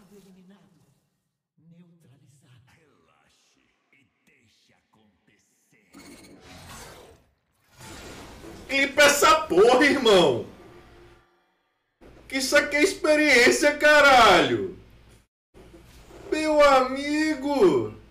Adversário eliminado. Neutralizado. Relaxe e deixe acontecer. Clipa essa porra, irmão! Que isso aqui é experiência, caralho! Meu amigo!